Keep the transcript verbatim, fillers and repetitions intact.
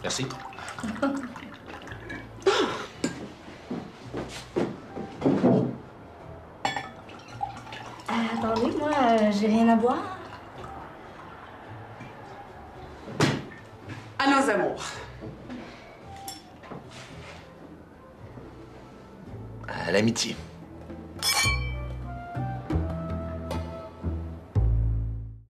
Merci. Euh, attendez, moi, euh, j'ai rien à boire. À nos amours. À l'amitié.